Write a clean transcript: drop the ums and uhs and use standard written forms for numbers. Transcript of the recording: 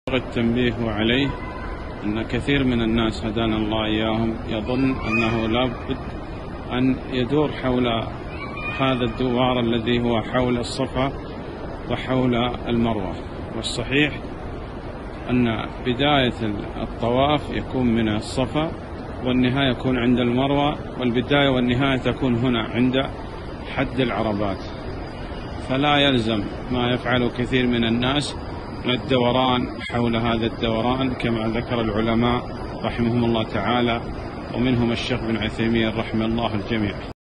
التنبيه عليه أن كثير من الناس هدانا الله إياهم يظن أنه لا بد أن يدور حول هذا الدوار الذي هو حول الصفا وحول المروة، والصحيح أن بداية الطواف يكون من الصفا والنهاية يكون عند المروة، والبداية والنهاية تكون هنا عند حد العربات، فلا يلزم ما يفعل كثير من الناس من الدوران حول هذا الدوران كما ذكر العلماء رحمهم الله تعالى، ومنهم الشيخ بن عثيمين رحمه الله الجميع.